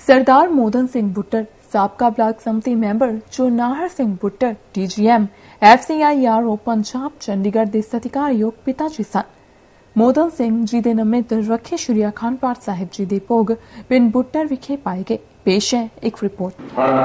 सरदार मोदन सिंह बुट्टर, साबका block संमति member जो Nahar Singh Buttar DGM FCIRO Punjab Chandigarh के सत्कारयोग पिता जी सन। मोदन सिंह जी के नमित रखे श्री अखंड पाठ साहिब जी के भोग पिंड बुट्टर विखे पाए गए। पेश है एक रिपोर्ट।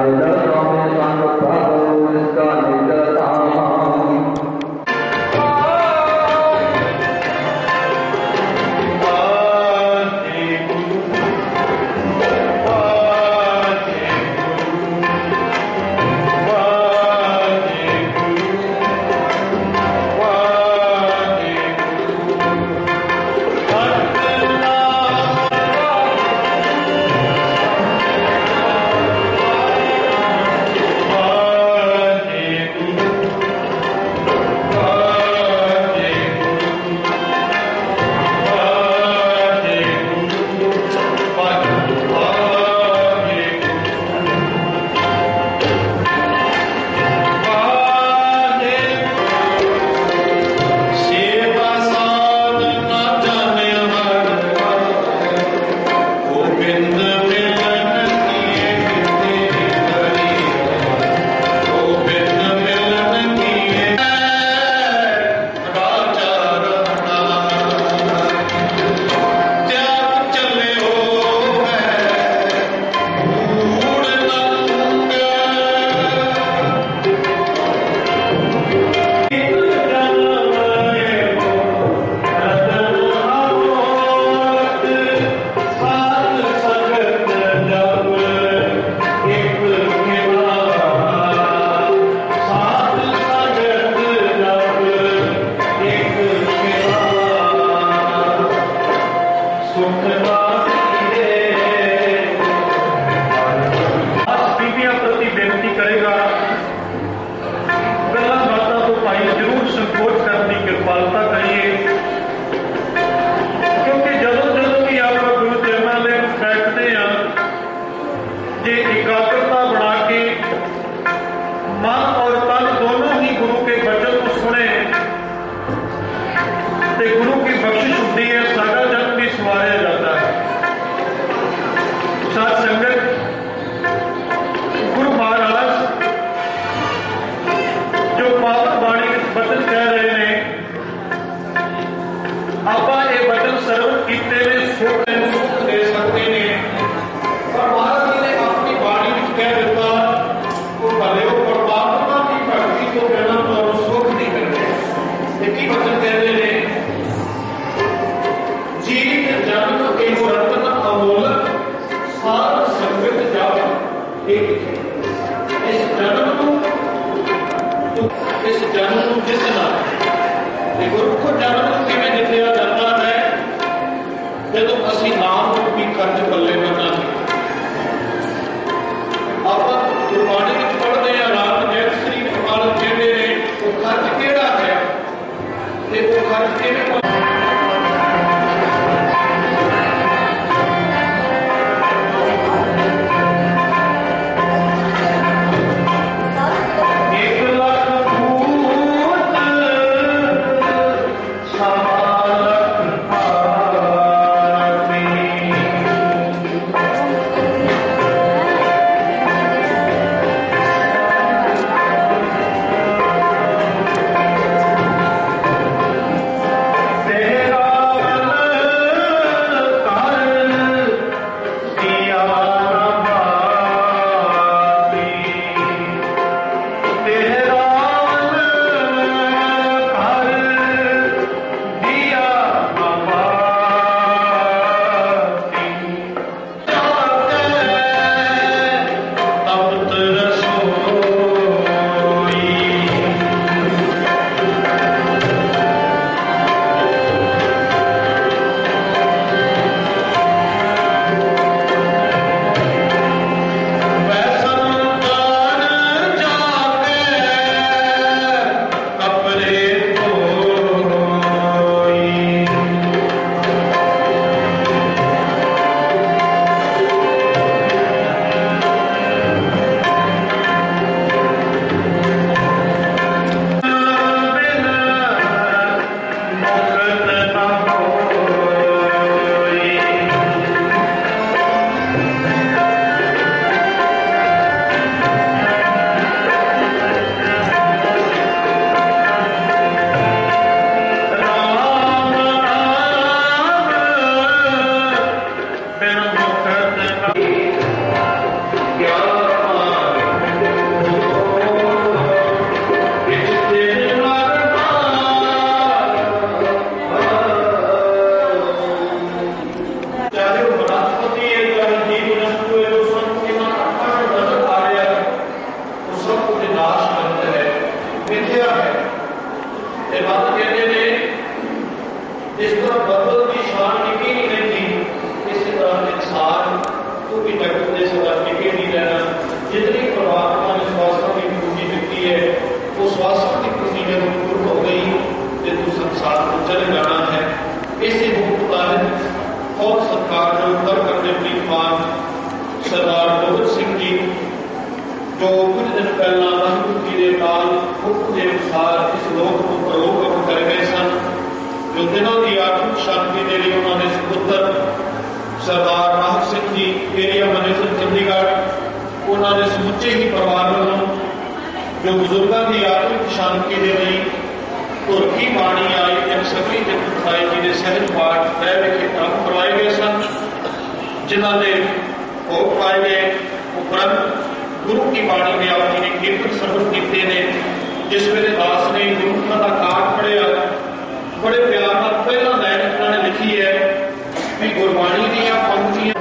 एकाग्रता बना के मन और तन दोनों ही गुरु के वचन को सुने ते गुरु की बख्शिश होती है, सारा जन्म भी सवाया जाता है। साथ संगत गुरु महाराज जो पावन बाणी वचन कह रहे हैं, आपा ये वचन सर्व कीते ने सुख दे सकते हैं। पर महाराज जी ने अपनी बाणी में कह दिता वो भले वो परमात्मा की भक्ति को करना तो सुख नहीं करते। एक ही वचन कह रहे हैं, जीवित जन्म के रतन अमोलक सार संगत जाओ एक। इस जन्म को जितना गुरु को जन्म किमें जितया जाता है जो असी नाम रूपी खर्च पल्ले बना। आप गुरबाणी में पढ़ते हैं राम जैत श्री गोपाल कहते हैं वो खर्च केड़ा है ते वो खर्च किवें करते सदा टिके नहीं रहना। जितनी परमात्मा ने स्वास्थ्य की पूंजी दी है वो स्वास्थ्य की पूंजी में पूर्ण हो गई कि तू संसार को चले जाना है। इसी मुताबिक और सरकार ने उत्तर करने प्रीतमान सरदार गोबिंद सिंह जी जो कुछ दिन पहला वाहिगुरू जी के नाल हुक्म के अनुसार इस लोक को प्रलोक कर गए सन, जो दिनों की आत्मिक शांति के लिए उन्होंने सुपुत्र सरदार नाहर सिंह जी एरिया मैनेजर चंडीगढ़ उन्होंने समुचे ही परिवार वालों जो बुजुर्गों की आत्मिक शांति के लिए धुर की बाणी आई जन सकली जगत साई जी के सहज पाठ रह विखे काम करवाए गए सन, जिन्होंने भोग पाए गए। उपरंत गुरु की बाणी में आप जी ने कीर्तन सर्वत किए ने, जिस वेले दास ने गुरु का काट पढ़िया बड़े प्यार ਨਾਲ ਪਹਿਲਾਂ ਲਾਈਨ ਉਹਨਾਂ ਨੇ ਲਿਖੀ ਹੈ ਵੀ ਗੁਰਬਾਣੀ ਦੀਆਂ ਪੰਕਤੀਆਂ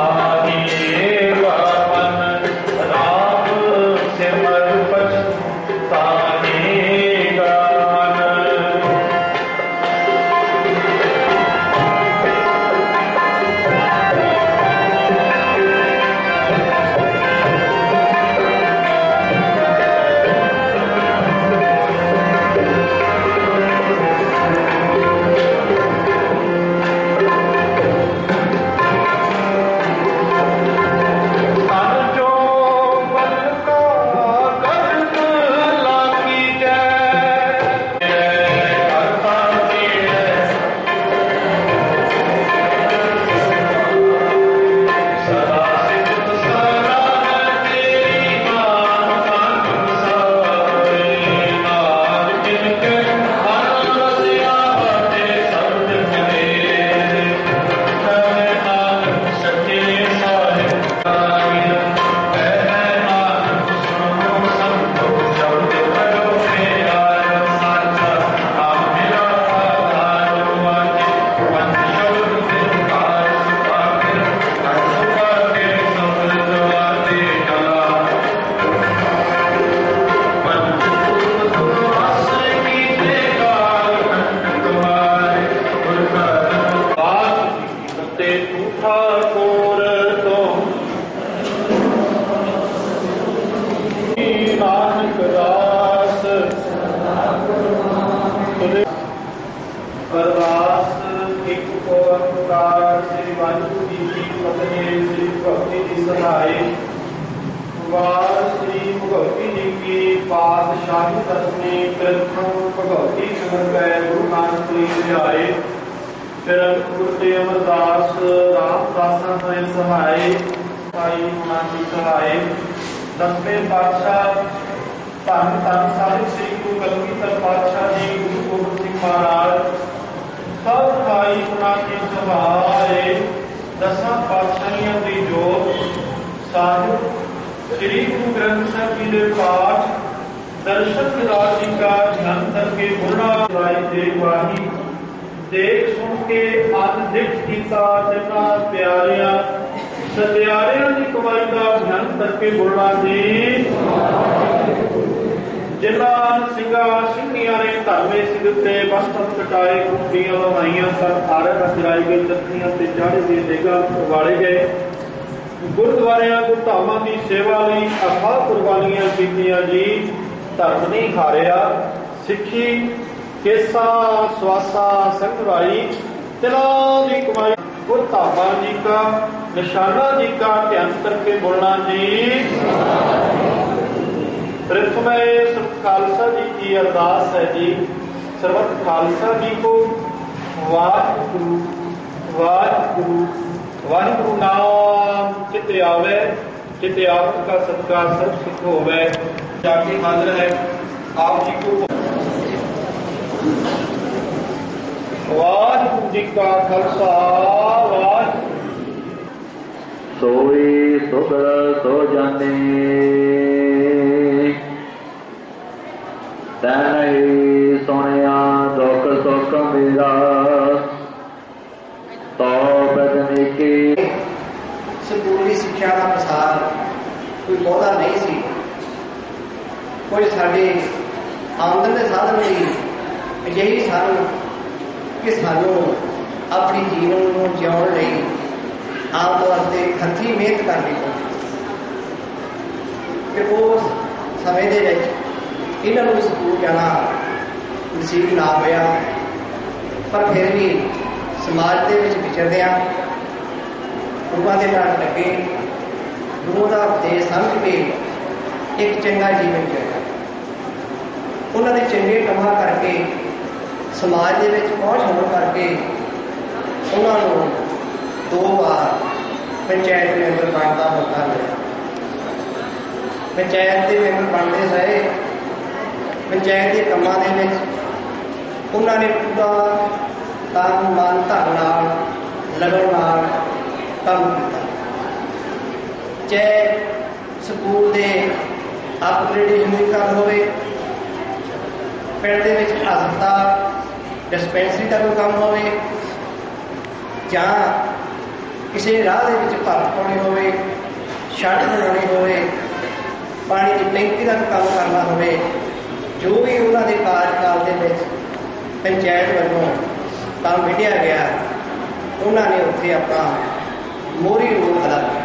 गुरुद्वारियां गुरधामां की सेवा लई अथाह कुर्बानियां कीतियां जी। धर्म नहीं हारिया, सिक्खी केसा स्वासा संगवाई तिलां दी कमाई। गुरधामां जी का निशाना जी का ध्यान करके बोलना जी। प्रथमय सर्वत खालसा जी की अरदास है जी। सर्वत खालसा जी को वाहिगुरू वाहिगुरू वाहिगुरू नाम चिते आवे, चिते आवत का सत्कार सब सुख होवे। जाके हाजिर है आप जी को। वाहिगुरू जी का खालसा वाहिगुरू। सोई सुख सो जाने तैन सुनिया दुख सुख मेरा तो बदने के। ਸਕੂਲੀ ਸਿੱਖਿਆ ਦਾ ਪ੍ਰਸਾਰ ਕੋਈ ਬਹੁਤਾ ਨਹੀਂ ਸੀ। ਕੋਈ ਸਾਡੇ ਆਮਦਨ ਦੇ ਸਾਧਨ ਲਈ ਅਜਿਹੇ ਸਨ ਕਿ ਸਾਨੂੰ ਆਪਣੇ ਜੀਵਨ ਨੂੰ ਜਿਉਣ ਲਈ आम तौर पर हथी मेहनत करनी पड़ती कि उस समय के इन्होंने स्कूल जाना नसीब ना होया, पर फिर भी समाज के विचरदियां गुरुआं दे नाल लगे, गुरुओं का उपदेश समझ के एक चंगा जीवन जिया, उन्होंने चंगे कामां करके समाज के पहुँच होने करके उन्होंने 2 बार पंचायत मैंबर बनने का मौका मिला। पंचायत के मैंबर बनते रहे, पंचायत के कामों के उन्होंने पूरा तन मन धन लगन काम किया, चाहे स्कूल के अपग्रेडेशन की गल होवे, पिंड दे विच हस्पताल डिस्पेंसरी का कोई काम होवे, जां किसी राह दे विच भर्त पाउणी होवे, छत बनाउणी होवे, पानी की टैंकी का काम करना होवे, जो भी उन्होंने कार्यकाल के पंचायत वालों काम विढ़िया गया, उन्होंने उत्थे अपना मोहरी रोल अदा किया।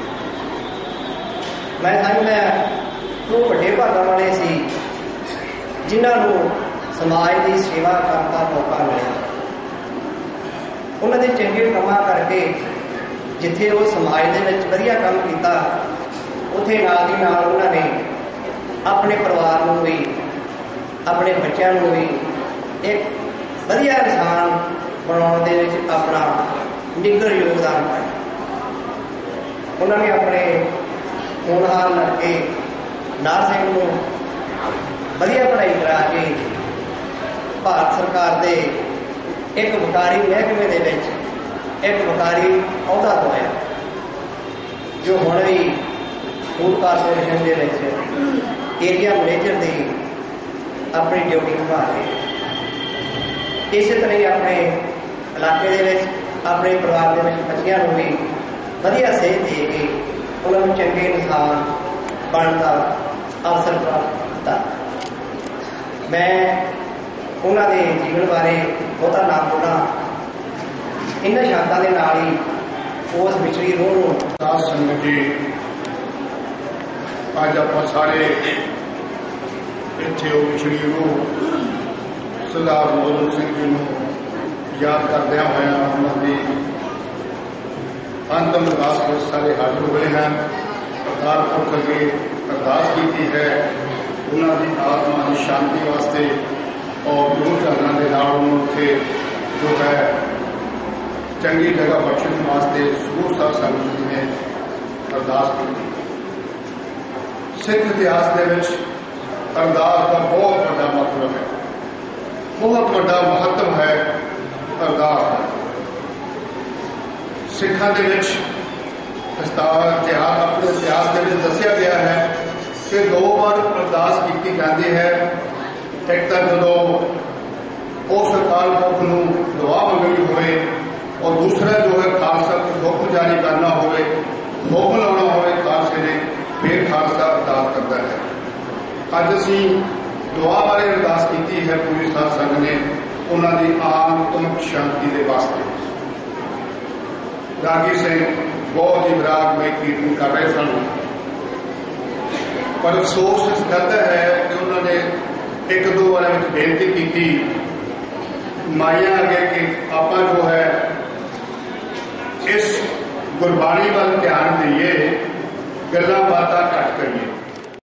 मैं समझदा वो बड़े भागां वाले सी जिन्होंने समाज की सेवा करने का मौका मिला। उन्होंने चंगे कामां करके जिथे वो समाज के वधिया काम किया, उत्थे नाल दी नाल उन्होंने अपने परिवार को भी अपने बच्चों को भी एक वधिया इंसान बनाने दे विच अपना निग्गर योगदान पाया। उन्होंने अपने होनहार लड़के नार सिंह को वधिया पढ़ाई करा के भारत सरकार के एक वकारी महकमे दे विच एक वकारी अहुदा दवाया, जो हुण भी फूड कारपोरेशन के विच एरिया मैनेजर की अपनी ड्यूटी निभा रहे। इस तरह ही अपने इलाके के अपने परिवार के बच्चों को भी वधिया सेध दे के उन्होंने चंगे इंसान बनने का अवसर प्राप्त किया। मैं उन्होंने जीवन बारे बहुता ना बोलना, इन शब्दों के नाल ही उस विचली रूह साध संगत जी, अज आप सारे इत्थे विचली रूह सरदार मोहन सिंह जी को याद करदे होया उन्होंने अंतिम अरदास में सारे हाजिर हुए हैं। अकाल पुरख अगे अरदास की है उन्होंने आत्मा की शांति वास्ते और गुरु चरणों के नाल उत्थे जो है चंगी जगह बख्शण वास्ते गुरु साहब संगत जी ने अरदास की। सिख इतिहास के अरदास का बहुत बड़ा मतलब है, बहुत बड़ा महत्व है अरदास का। सिखा के अपने इतिहास के दसिया गया है कि 2 बार अरदास की जाती है। एक तो जो उस अकाल पुरख को दुआ मंगनी होवे और दूसरा जो है खालसा को हुक्म जारी करना होवे, हुक्म लाना होवे खालसे ने, फिर खालसा अरदास करता है। अज असी दुआ बारे अरदास की है पूरी साध संघ ने उन्होंने आत्मिक शांति के वास्ते। रागी सिंह बहुत ही विराग में कीर्तन कर रहे सन, पर अफसोस इस गल का है कि उन्होंने 1-2 बार बेनती की माइया अगे कि आप जो है इस गुरबाणी वाल ध्यान दईए, गल्लां बातां घट करिए।